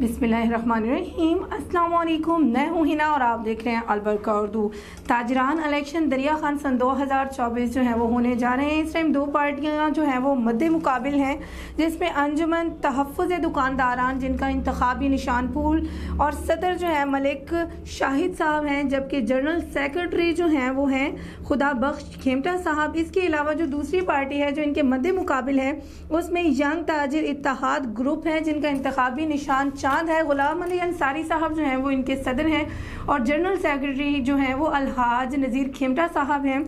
बिस्मिल्लाहिर्रहमानिर्रहीम। अस्सलाम वालेकुम। मैं हूँ हिना और आप देख रहे हैं अलबरका उर्दू। ताजरान इलेक्शन दरिया खान सन 2024 जो है वो होने जा रहे हैं। इस टाइम दो पार्टियाँ जो हैं वो मद्दे मुकाबिल हैं, जिसमें अंजुमन तहफ़्फ़ुज़ दुकानदारान जिनका इंतखाबी निशान पूल और सदर जो है मलिक शाहिद साहब हैं, जबकि जनरल सेक्रेटरी जो हैं वो हैं खुदा बख्श खेमटा साहब। इसके अलावा जो दूसरी पार्टी है जो इनके मद्दे मुकाबिल है उसमें यंग ताजिर इत्तेहाद ग्रुप है जिनका इंतखाबी निशान है। गुलाम अली अंसारी साहब जो हैं वो इनके सदर हैं और जनरल सेक्रेटरी जो हैं वो हाजी नज़ीर खेमटा साहब हैं।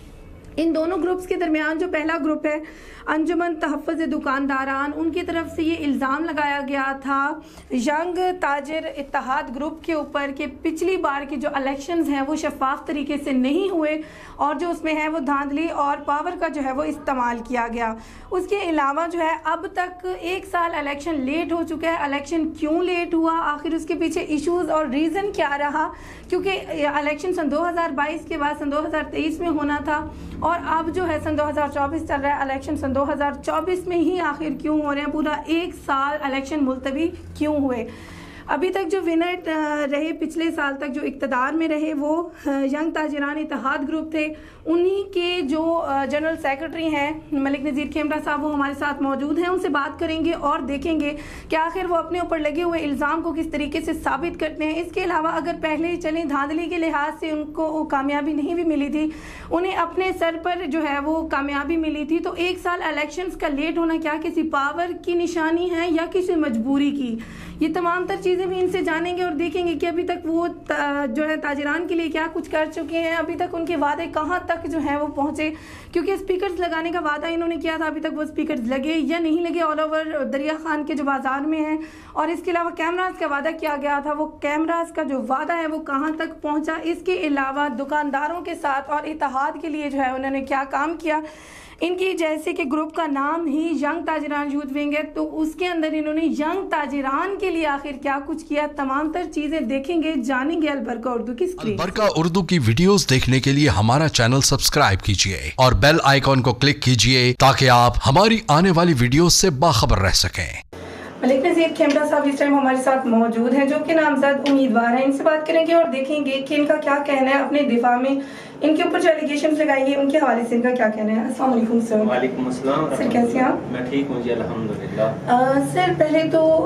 इन दोनों ग्रुप्स के दरमियान जो पहला ग्रुप है अंजुमन तहफ़्फ़ुज़ दुकानदारान, उनकी तरफ से ये इल्ज़ाम लगाया गया था यंग ताजिर इत्तेहाद ग्रुप के ऊपर कि पिछली बार के जो इलेक्शंस हैं वो शफाफ तरीके से नहीं हुए और जो उसमें है वो धांधली और पावर का जो है वो इस्तेमाल किया गया। उसके अलावा जो है अब तक 1 साल इलेक्शन लेट हो चुका है। इलेक्शन क्यों लेट हुआ, आखिर उसके पीछे इश्यूज़ और रीज़न क्या रहा, क्योंकि इलेक्शन सन 2022 के बाद सन 2023 में होना था और अब जो है सन 2024 चल रहा है। इलेक्शन सन 2024 में ही आखिर क्यों हो रहे हैं, पूरा 1 साल इलेक्शन मुलतवी क्यों हुए। अभी तक जो विनर रहे पिछले साल तक जो इक़्तिदार में रहे वो यंग ताजिरान इत्तेहाद ग्रुप थे। उन्हीं के जो जनरल सेक्रेटरी हैं मलिक नज़ीर खेमटा साहब वो हमारे साथ मौजूद हैं। उनसे बात करेंगे और देखेंगे कि आखिर वो अपने ऊपर लगे हुए इल्ज़ाम को किस तरीके से साबित करते हैं। इसके अलावा अगर पहले ही चलें धांधली के लिहाज से उनको कामयाबी नहीं भी मिली थी, उन्हें अपने सर पर जो है वो कामयाबी मिली थी, तो 1 साल इलेक्शंस का लेट होना क्या किसी पावर की निशानी है या किसी मजबूरी की, ये तमाम तर चीज़ें भी इनसे जानेंगे और देखेंगे कि अभी तक वो जो है ताजिरान के लिए क्या कुछ कर चुके हैं, अभी तक उनके वादे कहाँ तक जो है वो पहुँचे, क्योंकि स्पीकर्स लगाने का वादा इन्होंने किया था, अभी तक वो स्पीकर्स लगे या नहीं लगे ऑल ओवर दरिया खान के जो बाज़ार में हैं। और इसके अलावा कैमरास का वादा किया गया था, वो कैमरास का जो वादा है वो कहाँ तक पहुँचा। इसके अलावा दुकानदारों के साथ और इत्तेहाद के लिए जो है उन्होंने क्या काम किया। इनकी जैसे कि ग्रुप का नाम ही यंग ताजिरान यूथ विंग है, तो उसके अंदर इन्होंने यंग ताजिरान के लिए आखिर क्या कुछ किया, तमाम तर चीजें देखेंगे, जानेंगे अलबरका उर्दू की स्क्रीन। अलबरका उर्दू की वीडियोस देखने के लिए हमारा चैनल सब्सक्राइब कीजिए और बेल आइकॉन को क्लिक कीजिए ताकि आप हमारी आने वाली वीडियो से बाखबर रह सकें। मलिक नज़ीर खेमटा साहब इस टाइम हमारे साथ मौजूद हैं जो कि नामजद उम्मीदवार हैं। इनसे बात करेंगे और देखेंगे कि इनका क्या कहना है अपने दिफा में, इनके ऊपर जो एलिगेशंस लगाएंगे उनके हवाले से इनका क्या कहना है। अस्सलाम वालेकुम सर। वालेकुम अस्सलाम सर, कैसे हैं आप? मैं ठीक हूँ जी, अल्हम्दुलिल्लाह। सर पहले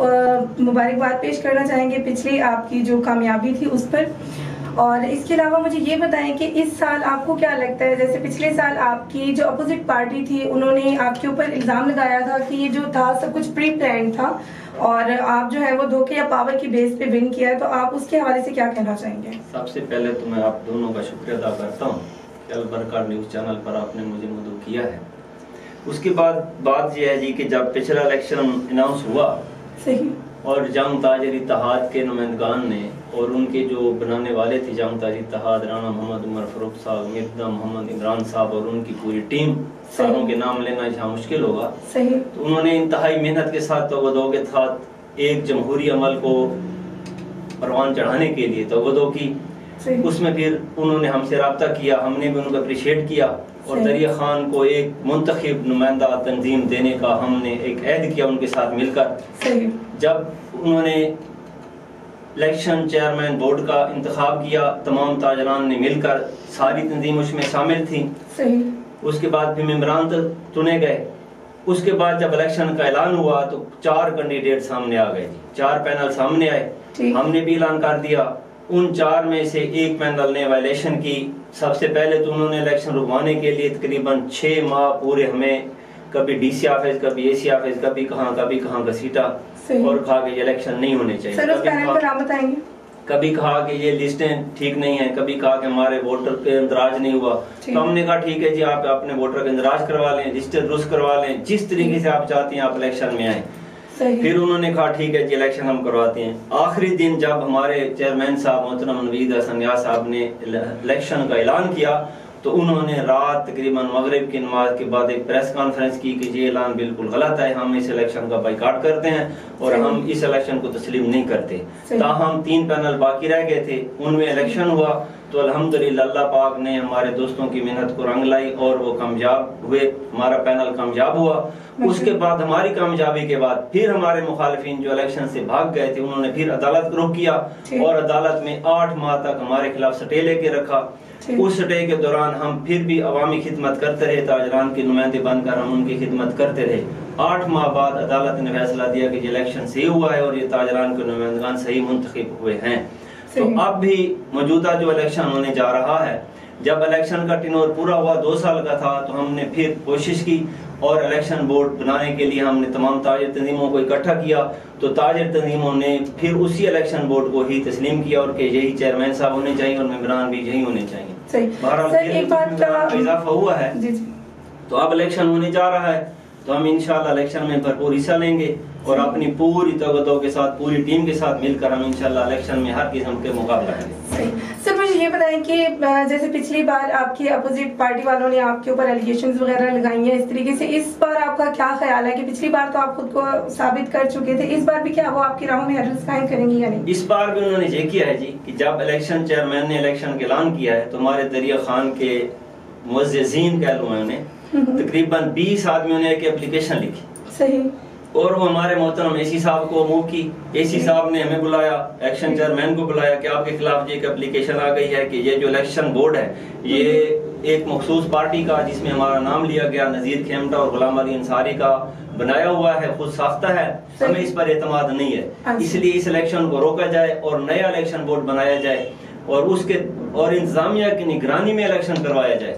तो मुबारकबाद पेश करना चाहेंगे पिछली आपकी जो कामयाबी थी उस पर, और इसके अलावा मुझे ये बताएं कि इस साल आपको क्या लगता है, जैसे पिछले साल आपकी जो अपोजिट पार्टी थी उन्होंने आपके ऊपर इल्ज़ाम लगाया था कि ये जो था सब कुछ प्री प्लान था और आप जो है वो धोखे या पावर की बेस पे विन किया है, तो आप उसके हवाले से क्या कहना चाहेंगे? सबसे पहले तो मैं आप दोनों का शुक्रिया अदा करता हूँ कि अलबरका न्यूज़ चैनल पर आपने मुझे मदऊ किया है। उसके बाद बात यह है जी कि जब पिछला इलेक्शन अनाउंस हुआ सही और जंग ताजिर इत्तेहाद के नुमाइंदगान ने और उनके जो बनाने वाले थे जंग ताजिर इत्तेहाद राना मोहम्मद उमर फारूक साहब, मिर्जा मोहम्मद इमरान साहब और उनकी पूरी टीम, सारों के नाम लेना यहाँ मुश्किल होगा, सही, तो उन्होंने इंतहाई मेहनत के साथ तवज्जो के साथ एक जमहूरी अमल को परवान चढ़ाने के लिए तवज्जो की। उसमें फिर उन्होंने हमसे रब्ता किया, हमने भी उनको अप्रिशिएट किया और दरिया खान को एक मुंतखब नुमाइंदा तंजीम देने का हमने एक ऐद किया उनके साथ मिलकर। जब उन्होंने इलेक्शन चेयरमैन बोर्ड का इंतखाब किया, तमाम ताजरान ने मिलकर, सारी तंजीम उसमें शामिल थी। उसके बाद फिर मेंबरान चुने गए। उसके बाद जब इलेक्शन का ऐलान हुआ तो 4 कैंडिडेट सामने आ गए, 4 पैनल सामने आए, हमने भी ऐलान कर दिया। उन 4 में से एक पैनल ने वायलेशन की। सबसे पहले तो उन्होंने इलेक्शन रुकवाने के लिए तकरीबन 6 माह पूरे हमें कभी डीसी ऑफिस, कभी एसी ऑफिस, कभी कहाँ घसीटा और कहा कि ये इलेक्शन नहीं होने चाहिए। कभी कहा कि ये लिस्टें ठीक नहीं है, कभी कहा कि हमारे वोटर पे इंदराज नहीं हुआ, तो हमने कहा ठीक है जी, आप अपने वोटर का इंदराज करवा लें, लिस्टें दुरुस्त करवा लें, जिस तरीके से आप चाहती हैं आप इलेक्शन में आए। फिर उन्होंने कहा ठीक है जी इलेक्शन हम करवाते हैं। आखिरी दिन जब हमारे चेयरमैन साहब मोहतरम नवीद हसन साहब ने इलेक्शन का ऐलान किया तो उन्होंने रात तकरीबन मगरिब की नमाज के बाद एक प्रेस कॉन्फ्रेंस की कि ये ऐलान बिल्कुल गलत है, हम इस इलेक्शन का बाइकाट करते हैं और हम इस इलेक्शन को तस्लीम नहीं करते। ताहम 3 पैनल बाकी रह गए थे, उनमें इलेक्शन हुआ تو الحمدللہ اللہ پاک نے ہمارے دوستوں کی محنت کو رنگ لائی اور وہ کامیاب ہوئے، ہمارا پینل کامیاب ہوا۔ اس کے بعد ہماری کامیابی کے بعد پھر ہمارے مخالفین جو الیکشن سے بھاگ گئے تھے انہوں نے پھر عدالت کو رخ کیا اور عدالت میں 8 ماہ تک ہمارے خلاف سٹے لے کے رکھا۔ اس سٹے کے دوران ہم پھر بھی عوامی خدمت کرتے رہے، تاجران کے نمائندے بن کر ہم ان کی خدمت کرتے رہے۔ 8 ماہ بعد عدالت نے فیصلہ دیا کہ یہ الیکشن صحیح ہوا ہے اور یہ تاجران کے نمائندگان صحیح منتخب ہوئے ہیں۔ تو اب بھی موجودہ جو الیکشن ہونے جا رہا ہے، جب الیکشن کا ٹینور پورا ہوا 2 سال کا تھا تو ہم نے پھر کوشش کی اور الیکشن بورڈ بنانے کے لیے ہم نے تمام تاجر تنظیموں کو اکٹھا کیا، تو تاجر تنظیموں نے پھر اسی الیکشن بورڈ کو ہی تسلیم کیا اور کہ یہی چیئرمین صاحب ہونے چاہیے اور ممبران بھی یہی ہونے چاہیے۔ بہرحال اضافہ ہوا ہے تو اب الیکشن ہونے جا رہا ہے، تو ہم انشاءاللہ الیکشن میں بھرپور حصہ لیں گے اور اپنی پوری توجہ کے ساتھ پوری ٹیم کے ساتھ مل کر ہم انشاءاللہ الیکشن میں ہر قسم کے مقابلہ کریں گے۔ سر مجھے یہ بتائیں کہ جیسے پچھلی بار آپ کی اپوزٹ پارٹی والوں نے آپ کے اوپر ایلیگیشنز وغیرہ لگائی ہیں اس طریقے سے، اس بار آپ کا کیا خیال ہے کہ پچھلی بار تو آپ خود کو ثابت کر چکے تھے، اس بار بھی کیا وہ آپ کی راہوں میں ہرڈلز قائم کریں گی یا نہیں؟ اس بار بھی انہوں نے یہ کیا ہے جی کہ جب الیکشن چیئرمین نے الیکشن کا اعلان کیا ہے تو ہمارے دریا خان کے معززین کہہ لوں میں انہیں تقریباً 20 آدمیوں نے ایک اپلیکیشن لکھی صحیح، اور وہ ہمارے محترم اے سی صاحب کو موو کی۔ اے سی صاحب نے ہمیں بلایا، الیکشن چیئرمین کو بلایا کہ آپ کے خلاف یہ ایک اپلیکیشن آ گئی ہے کہ یہ جو الیکشن بورڈ ہے یہ ایک مخصوص پارٹی کا جس میں ہمارا نام لیا گیا نذیر کھیمٹا اور غلام علی انصاری کا بنایا ہوا ہے، خود ساختہ ہے، ہمیں اس پر اعتماد نہیں ہے، اس لیے اس الیکشن کو روکا جائے اور نیا الیکشن بورڈ بنایا جائے اور انتظامیہ کی نگرانی میں الیکشن کروایا جائے۔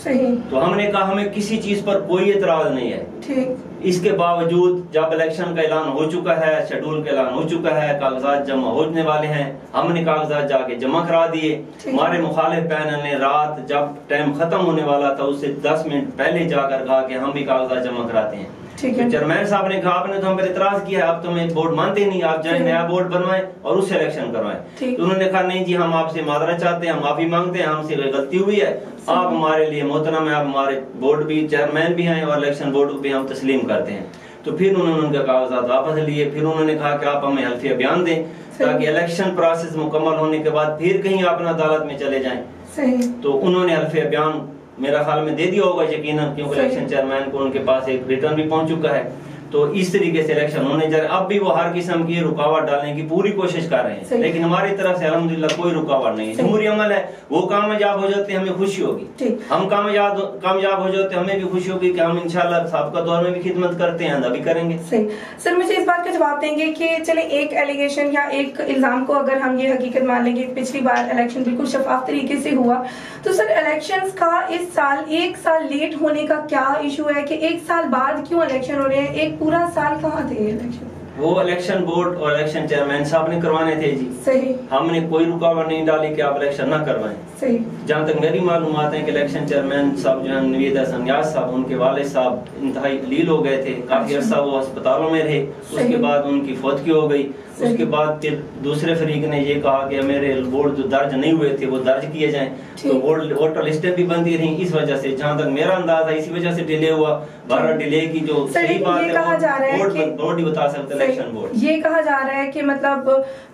تو ہم نے کہا ہمیں کسی چیز پر کوئی اعتراض نہیں ہے۔ اس کے باوجود جب الیکشن کا اعلان ہو چکا ہے، شیڈول کا اعلان ہو چکا ہے، کاغذات جمع ہونے والے ہیں، ہم نے کاغذات جا کے جمع کرا دیے۔ ہمارے مخالف پینل نے رات جب ٹائم ختم ہونے والا تھا اس سے 10 منٹ پہلے جا کر کہا کہ ہم بھی کاغذات جمع کراتے ہیں۔ چیئرمین صاحب نے کہا آپ نے تو ہم پر اعتراض کیا ہے، آپ تو ہمیں بورڈ مانتے نہیں، آپ جائیں نیا بورڈ بنوائیں اور اس سے الیکشن کروائیں۔ تو انہوں نے کہا نہیں جی ہم آپ سے معذرت چاہتے ہیں، ہم معافی مانگتے ہیں، ہم سے غلطی ہوئی ہے، آپ ہمارے لیے محترم ہیں، آپ ہمارے بورڈ بھی چیئرمین بھی ہیں اور الیکشن بورڈ بھی ہم تسلیم کرتے ہیں۔ تو پھر انہوں نے ان کے کاغذات واپس لیے، پھر انہوں نے کہا کہ آپ ہمیں حلفیہ بیان دیں تاکہ الیکشن پروسیس مکمل ہونے کے بعد پھر کہیں آپ نہ عدالت میں چلے جائیں۔ تو انہوں نے حلفیہ بیان میرا خیال میں دے دیا ہوگا یقیناً، کیونکہ الیکشن چیئرمین کو ان کے پاس ایک ریٹرن بھی پہنچ چکا ہے۔ تو اس طریقے سے الیکشن ہونے جا رہے، اب بھی وہ ہر قسم کی رکاوٹ ڈالنے کی پوری کوشش کر رہے ہیں، لیکن ہماری طرف سے الحمدللہ کوئی رکاوٹ نہیں ہے۔ جمہوری عمل ہے، وہ کامیاب ہو جاتے ہیں ہمیں خوشی ہوگی، ہم کامیاب ہو جاتے ہیں ہمیں بھی خوشی ہوگی کہ ہم انشاءاللہ سابقہ دور میں بھی خدمت کرتے ہیں، ابھی کریں گے۔ سر مجھے اس بات کا جواب دیں گے کہ چلے ایک ایلیگیشن یا ایک الزام کو اگر ہم یہ حقیقت مان لیں گے پچھلی بار الیکشن بالکل شفاف طریقے سے ہوا، تو سر الیکشنز کا اس سال 1 سال لیٹ ہونے کا کیا ایشو ہے کہ 1 سال بعد کیوں الیکشن ہو رہے ہیں؟ ایک پورا سال کہاں تھے الیکشن؟ وہ الیکشن بورڈ اور الیکشن چیئرمین صاحب نے کروانے تھے جی، صحیح، ہم نے کوئی رکاوٹ نہیں ڈالی کہ آپ الیکشن نہ کروائیں، صحیح۔ جہاں تک میری معلومات ہیں کہ الیکشن چیئرمین صاحب جو ہیں نوید حسن نیاز صاحب، ان کے والد صاحب انتہائی علیل ہو گئے تھے، کافی عرصہ وہ ہسپتالوں میں رہے، اس کے بعد ان کی فوتگی ہو گئی۔ اس کے بعد پھر دوسرے فریق نے یہ کہا کہ میرے ووٹ جو درج نہیں ہوئے تھے وہ درج کیے جائیں، تو ووٹر لسٹیں بھی بندی رہیں، اس وجہ سے جہاں تک میرا انداز ہے اسی وجہ سے ڈیلے ہوا۔ بارہ ڈیلے کی جو صحیح بات ہے بورڈ ہی بتا سکتا ہے، الیکشن بورڈ۔ یہ کہا جا رہا ہے کہ مطلب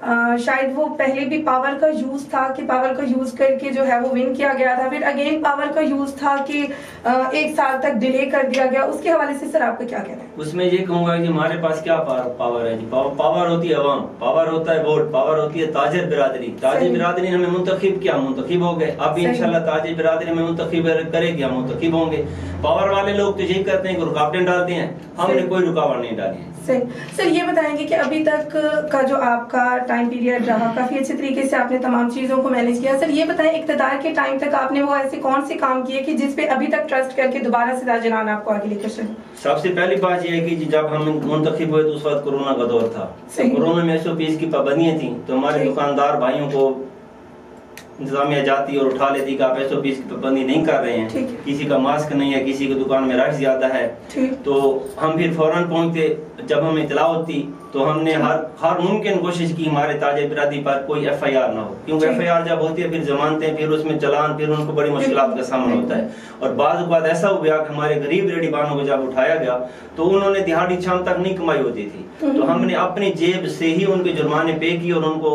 شاید وہ پہلے بھی پاور کا یوز تھا کہ پاور کا یوز کر کے جو ہے وہ ون کیا گیا تھا، پھر اگین پاور کا یوز تھا کہ 1 سال تک ڈیلے کر دیا گیا، اس کے حوالے سے سر آپ کا کیا کہنا ہے؟ اس میں یہ کہوں گا کہ ہمارے پاس کیا پاور ہے جی، پاور ہوتی ہے عوام، پاور ہوتا ہے ووٹ، پاور ہوتی ہے تاجر برادری۔ تاجر برادری نے ہمیں منتخب کیا، منتخب ہو گئے، اب انشاءاللہ تاجر برادری ہمیں منتخب کرے گی، ہم منتخب ہوں گے۔ پاور والے لوگ تو یہی کرتے ہیں کہ رکاوٹیں ڈالتے ہیں، ہم نے کوئی رکاوٹ نہیں ڈالی ہے۔ سر یہ بتائیں گے کہ ابھی تک کا جو آپ کا ٹائم پیریڈ رہا کافی اچھے طریقے سے آپ نے تمام چیزوں کو مینیج کیا، سر یہ بتائیں اقتدار کے ٹائم تک آپ نے وہ ایسے کون سے کام کیے کہ جس پہ ابھی تک ٹرسٹ کر کے دوبارہ سے تاجران آپ کو آگے لے کر چلیں؟ سب سے پہلی بات یہ ہے کہ جب ہم منتخب ہوئے تو اس وقت کورونا کا دور تھا، کورونا میں SOPs کی پابندیاں تھیں، تو ہمارے دکاندار بھائیوں کو انتظامیہ جاتی اور اٹھا لیتی کہ آپ SOPs کی پابندی نہیں کر رہے ہیں، کسی کا ماسک نہیں ہے، کسی کی دکان میں رش زیادہ ہے، تو ہم پھر فوراً پہنچتے۔ جب ہمیں اطلاع ہوتی تو ہم نے ہر ممکن کوشش کی ہمارے تاجر برادری پر کوئی FIR نہ ہو، کیونکہ FIR جب ہوتی ہے پھر ضمانتیں، پھر اس میں چلان، پھر ان کو بڑی مشکلات کا سامنا ہوتا ہے۔ اور بعض اوقات ایسا ہوا کہ ہمارے غریب ریڈی بانوں کو جب اٹھایا گیا تو انہوں نے دہاڑی شام تک نہیں کمائی ہوتی تھی، تو ہم نے اپنی جیب سے ہی ان کے جرمانے پے کیے اور ان کو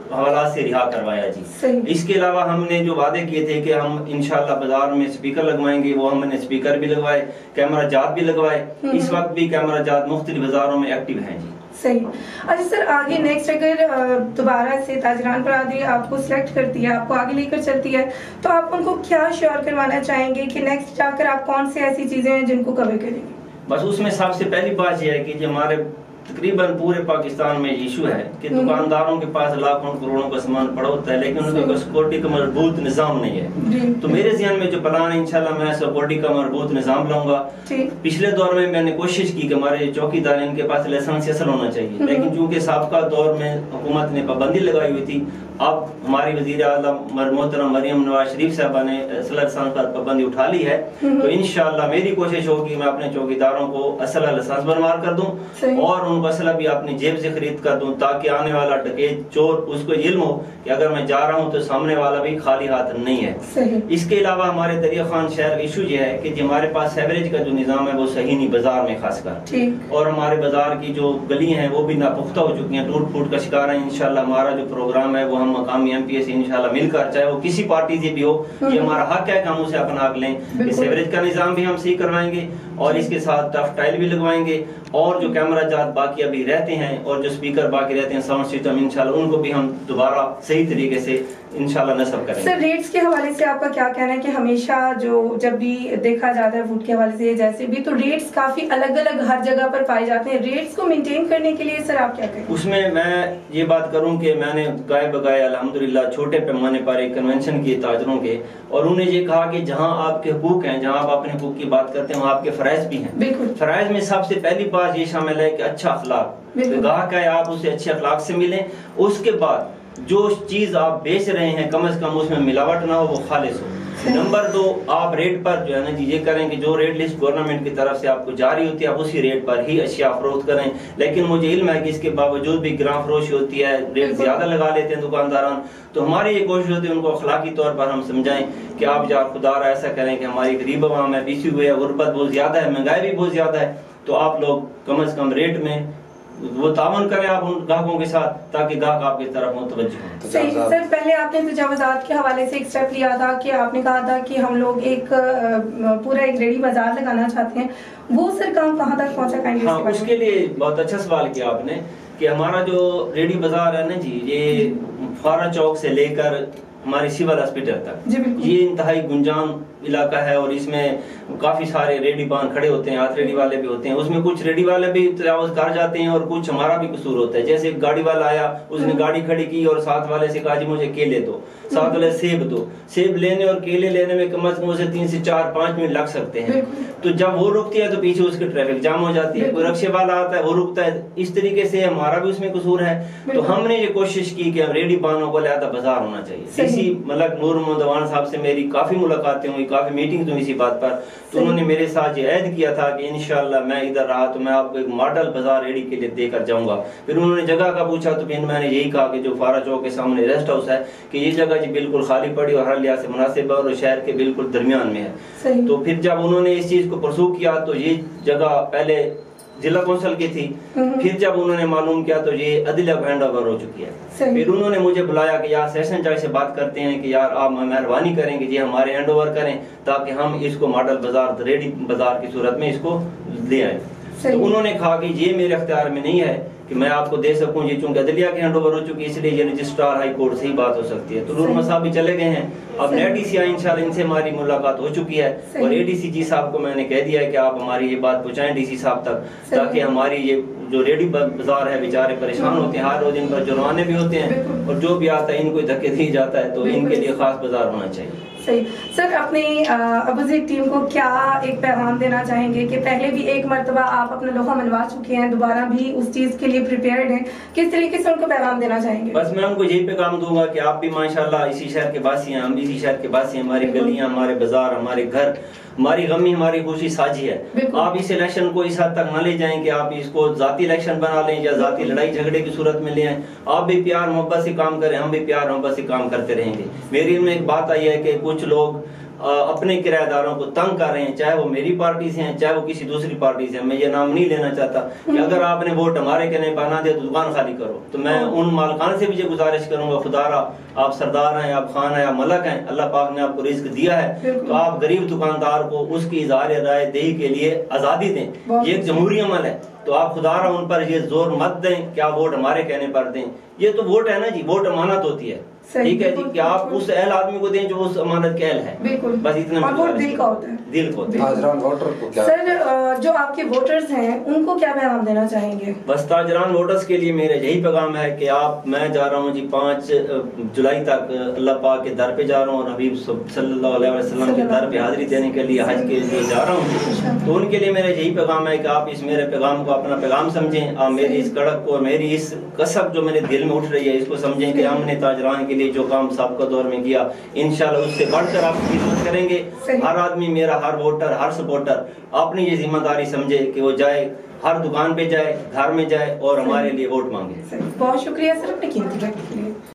حوالات سے رہا کروایا جی. اس کے علاوہ ہم نے جو وعدے کیے تھے کہ ہم انشاءاللہ بازار میں سپیکر لگوائیں گے، وہ ہم نے سپیکر بھی لگوائے، کیمرہ جات بھی لگوائے. اس وقت بھی کیمرہ جات مختلف بازاروں میں ایکٹیو ہیں جی. صحیح. اچھا سر، آگے نیکسٹ اگر دوبارہ سے تاجران برادری آپ کو سلیکٹ کرتی ہے، آپ کو آگے لے کر چلتی ہے، تو آپ ان کو کیا شیئر کروانا چاہیں گے کہ نیکسٹ جا کر آپ کون سی ایسی چیزیں ہیں جن کو کور کریں گے؟ بس اس میں سب سے پہلی بات یہ ہے کہ ہمارے تقریباً پورے پاکستان میں ایشو ہے کہ دکانداروں کے پاس لاکھوں کروڑوں کا سامان پڑا ہوتا ہے، لیکن ان کے سیکورٹی کا مضبوط نظام نہیں ہے. تو میرے ذہن میں جو پلان ہے انشاءاللہ میں سیکورٹی کا مضبوط نظام لاؤں گا. پچھلے دور میں نے کوشش کی کہ ہمارے چوکی دار ان کے پاس لائسنس اصل ہونا چاہیے، لیکن چونکہ سابقہ دور میں حکومت نے پابندی لگائی ہوئی تھی، اب ہماری وزیر اعظم محترم مریم نواز شریف صاحبہ نے اصل لائسنس پر پابندی اٹھا لی ہے. تو انشاءاللہ میری کوشش ہوگی میں اپنے چوکی داروں کو اصل لائسنس بنوا کر دوں اور ان کو اصل بھی اپنی جیب سے خرید کر دوں، تاکہ آنے والا ڈکیت چور اس کو علم ہو کہ اگر میں جا رہا ہوں تو سامنے والا بھی خالی ہاتھ نہیں ہے. اس کے علاوہ ہمارے دریا خان شہر کا ایشو یہ ہے کہ ہمارے پاس سیوریج کا جو نظام ہے وہ صحیح نہیں بازار میں خاص کر، اور ہمارے بازار کی جو گلی ہیں وہ بھی ناپختہ ہو چکی ہیں، ٹوٹ پھوٹ کا شکار ہیں. انشاءاللہ ہمارا جو پروگرام ہے وہ ہم مقامی ایم پی اے سے انشاءاللہ مل کر، چاہے وہ کسی پارٹی سے بھی ہو، یہ ہمارا حق ہے کہ ہم اسے اپنا حق لیں. سیوریج کا نظام بھی ہم صحیح کروائیں گے اور اس کے ساتھ ٹف ٹائل بھی لگوائیں گے، اور جو کیمرہ جات باقی ابھی رہتے ہیں اور جو سپیکر باقی رہتے ہیں ساؤنڈ سسٹم، انشاءاللہ ان کو بھی ہم دوبارہ صحیح طریقے سے انشاءاللہ نصب کریں گے. سر ریٹس کے حوالے سے آپ کا کیا کہنا ہے کہ ہمیشہ جو جب بھی دیکھا جاتا ہے فوڈ کے حوالے سے جیسے بھی، تو ریٹس کافی الگ الگ ہر جگہ پر پائے جاتے ہیں، ریٹس کو مینٹین کرنے کے لیے سر آپ کیا کہیں؟ اس میں یہ بات کروں کہ میں نے گائے بگائے الحمدللہ چھوٹے پیمانے پر ایک کنونشن کیے تاجروں کے، اور انہوں نے یہ کہا کہ جہاں آپ کے حقوق ہیں، جہاں آپ اپنے حقوق کی بات کرتے ہیں وہاں آپ کے فرائض بھی ہیں. فرائض میں سب سے پہلی بات یہ شامل ہے کہ اچھا اخلاق، گاہک ہے آپ اسے اچھے اخلاق سے ملیں. اس کے بعد جو چیز آپ بیچ رہے ہیں کم از کم اس میں ملاوٹ نہ ہو، وہ خالص ہو. نمبر 2، آپ ریٹ پر جو ہے نا جی یہ کریں کہ جو ریٹ لسٹ گورنمنٹ کی طرف سے آپ کو جاری ہوتی ہے آپ اسی ریٹ پر ہی اشیاء فروخت کریں. لیکن مجھے علم ہے کہ اس کے باوجود بھی گراں فروشی ہوتی ہے، ریٹ زیادہ لگا لیتے ہیں دکانداران. تو ہماری یہ کوشش ہوتی ہے ان کو اخلاقی طور پر ہم سمجھائیں کہ آپ یا خدا را ایسا کریں کہ ہماری غریب عوام ہے، پیسی ہوئے ہے، غربت بہت زیادہ ہے، مہنگائی بھی بہت زیادہ ہے، تو آپ لوگ کم از کم ریٹ میں وہ تعاون کریں آپ ان گاہکوں کے ساتھ تاکہ گاہک آپ کی طرف متوجہ ہوں. صحیح. سر پہلے آپ نے تجاوزات کے حوالے سے ایک سٹیپ لیا تھا کہ آپ نے کہا تھا کہ ہم لوگ ایک پورا ایک ریڈی بازار لگانا چاہتے ہیں، وہ سر کام کہاں تک پہنچا پائیں گے؟ ہاں، اس کے لیے بہت اچھا سوال کیا آپ نے کہ ہمارا جو ریڈی بازار ہے نا جی، یہ فارا چوک سے لے کر ہماری سول ہاسپٹل تک یہ انتہائی گنجان علاقہ ہے، اور اس میں کافی سارے ریڈی بان کھڑے ہوتے ہیں، ہاتھ ریڈی والے بھی ہوتے ہیں. اس میں کچھ ریڈی والے بھی تجاوز کر جاتے ہیں اور کچھ ہمارا بھی قصور ہوتا ہے. جیسے ایک گاڑی والا آیا، اس نے گاڑی کھڑی کی اور ساتھ والے سے کہا جی مجھے کیلے دو، ساتھ والے سیب دو. سیب لینے اور کیلے لینے میں کم از کم اسے 3 سے 4-5 منٹ لگ سکتے ہیں. تو جب وہ رکتی ہے تو پیچھے اس کی ٹریفک جام ہو جاتی ہے، کوئی رکشے والا آتا ہے وہ رکتا ہے. اس طریقے سے ہمارا بھی اس میں قصور ہے. تو ہم نے یہ کوشش کی کہ ریڈی بانوں کو علیحدہ بازار ہونا چاہیے. اسی ملک نور محمد صاحب سے میری کافی ملاقاتیں ہوئی، کافی میٹنگز ہوئی اسی بات پر. تو انہوں نے میرے ساتھ یہ عہد کیا تھا کہ انشاءاللہ میں ادھر رہا تو میں آپ کو ایک ماڈل بازار ریڈی کے لیے دے کر جاؤں گا. پھر انہوں نے جگہ کا پوچھا تو پھر میں نے یہی کہا کہ جو فارا چوک کے سامنے ریسٹ ہاؤس ہے کہ یہ جگہ جی بالکل خالی پڑی اور ہر لحاظ سے مناسب ہے اور شہر کے بالکل درمیان میں ہے. تو پھر جب انہوں نے اس چیز کو پرسو کیا تو یہ جگہ پہلے ضلع کونسل کی تھی، پھر جب انہوں نے معلوم کیا تو یہ عدلیہ کو ہینڈ اوور ہو چکی ہے. پھر انہوں نے مجھے بلایا کہ یار سیشن جج سے بات کرتے ہیں کہ یار آپ مہربانی کریں کہ جی ہمارے ہینڈ اوور کریں تاکہ ہم اس کو ماڈل بازار ریڈی بازار کی صورت میں اس کو لے آئیں. تو انہوں نے کہا کہ یہ میرے اختیار میں نہیں ہے کہ میں آپ کو دے سکوں، یہ چونکہ عدلیہ کے ہینڈ اوور ہو چکی اس لیے یہ رجسٹرار ہائی کورٹ سے ہی بات ہو سکتی ہے. تو نور صاحب بھی چلے گئے ہیں، اب نئے ڈی سی آئی انشاءاللہ ان سے ہماری ملاقات ہو چکی ہے اور اے ڈی سی جی صاحب کو میں نے کہہ دیا ہے کہ آپ ہماری یہ بات پہنچائیں ڈی سی صاحب تک تاکہ ہماری یہ جو ریڈی بازار ہے بیچارے پریشان ہوتے ہیں، ہر روز ان پر جرمانے بھی ہوتے ہیں اور جو بھی آتا ہے ان کو دھکے دی جاتا ہے. تو ان کے لیے خاص بازار ہونا چاہیے. صحیح. سر اپنی اپوزٹ ٹیم کو کیا ایک پیغام دینا چاہیں گے کہ پہلے بھی ایک مرتبہ آپ اپنا لوہا منوا چکے ہیں، دوبارہ بھی اس چیز کے لیے پریپیئرڈ ہیں، کس طریقے سے ان کو پیغام دینا چاہیں گے؟ بس میں ان کو یہی پیغام دوں گا کہ آپ بھی ماشاءاللہ اسی شہر کے باسی ہیں، ہم بھی اسی شہر کے باسی ہیں. ہماری گلیاں، ہمارے بازار، ہمارے گھر، ہماری غمی ہماری خوشی ساجھی ہے. آپ اس الیکشن کو اس حد تک نہ لے جائیں کہ آپ اس کو ذاتی الیکشن بنا لیں یا ذاتی لڑائی جھگڑے کی صورت میں لے آئیں. آپ بھی پیار محبت سے کام کریں، ہم بھی پیار محبت سے کام کرتے رہیں گے. میری ان میں ایک بات آئی ہے کہ کچھ لوگ अपने किराएदारों को तंग कर रहे हैं, चाहे वो मेरी पार्टी से हैं चाहे वो किसी दूसरी पार्टी से हैं। मैं ये नाम नहीं लेना चाहता कि अगर आपने वोट हमारे कहने पर ना दिया तो दुकान खाली करो। तो मैं उन मालकान से भी ये गुजारिश करूंगा, खुदारा आप सरदार हैं, आप खान हैं, आप मलक हैं, अल्लाह पाक ने आपको रिज्क दिया है, तो आप गरीब दुकानदार को उसकी इज़हार राय दही के लिए आज़ादी दें। ये एक जमहूरी अमल है, तो आप खुदारा उन पर ये जोर मत दें कि आप वोट हमारे कहने पर दें। ये तो वोट है ना जी, वोट अमानत होती है, ठीक है जी, कि आप उस अहल आदमी को दें जो उस अमानत के अहल है। बिल्कुल, बस इतना। और वोट दिल का होता है, दिल को ताजरान वोटर को क्या सर, जो आपके वोटर्स हैं उनको क्या पैगाम देना चाहेंगे? बस ताजरान वोटर्स के लिए मेरा यही पैगाम है कि मैं जा रहा हूँ जी 5 जुलाई तक अल्लाह पाक के दर पे जा रहा हूँ, और हबीब सल्लल्लाहु अलैहि वसल्लम के दर पे हाजिरी देने के लिए हज के लिए जा रहा हूँ। तो उनके लिए मेरा यही पैगाम है कि आप इस मेरे पैगाम को अपना पैगाम समझें, आप मेरी इस कड़क को, मेरी इस कसब जो मेरे दिल में उठ रही है इसको समझें कि हमने ताजरान के लिए जो काम साबिक़ा दौर में किया इंशाल्लाह उससे बढ़कर आप खिदमत करेंगे। हर आदमी मेरा, हर वोटर, हर सपोर्टर अपनी ये जिम्मेदारी समझे कि वो जाए, हर दुकान पे जाए, घर में जाए और हमारे लिए वोट मांगे। बहुत शुक्रिया सर अपने कीमती वक्त के लिए।